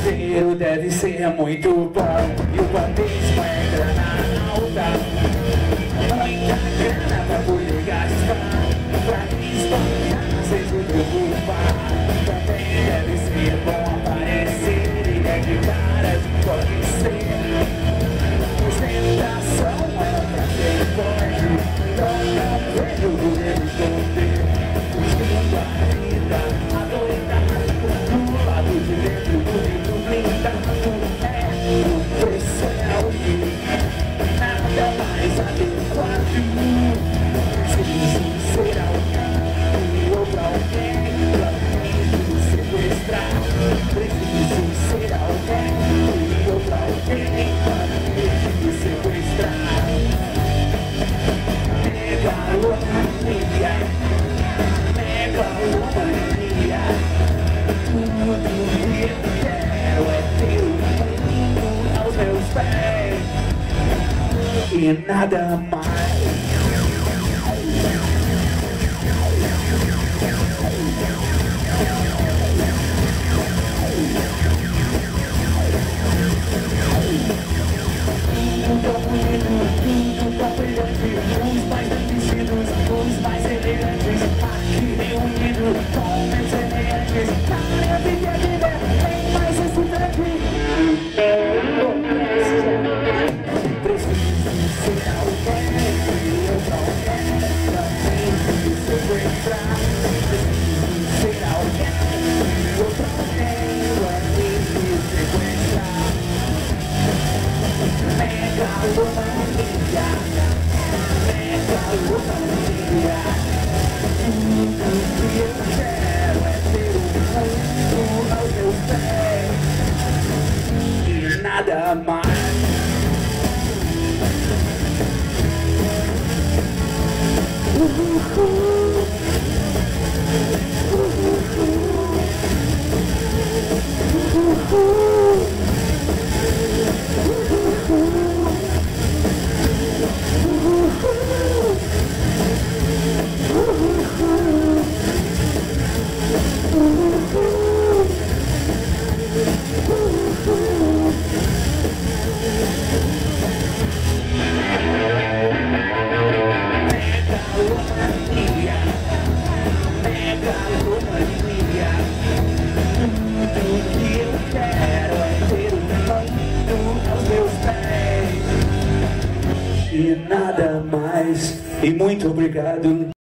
cheiro deve ser muito bom e o batismo é grana alta. Muita grana pra poder gastar, pra espancar sem se preocupar. Também deve ser bom aparecer e é de caras pode ser. Ostentação é pra quem pode, não vejo o governo esconder. Buscando a vida, a doidade, do lado de dentro do livro blindado. É o preço é o que nada mais adequado. Preciso ser alguém ou pra alguém, pra me sequestrar. Preciso ser alguém ou pra alguém, pra me sequestrar. Megalomania, megalomania. Tudo que eu quero é ter o mundo aos meus pés e nada mais. Tudo tão brilhante, os mais vencidos, os mais elegantes, aqui reunidos, com meus semelhantes. Na minha vida de ver, tem mais excitante. Preciso ser alguém, eu pra alguém, também me sequestrar. Preciso ser alguém, eu pra alguém, também me sequestrar. Megalomania, megalomania. Tudo que eu quero é ter o mundo aos meus pés e nada mais. E nada mais. E muito obrigado.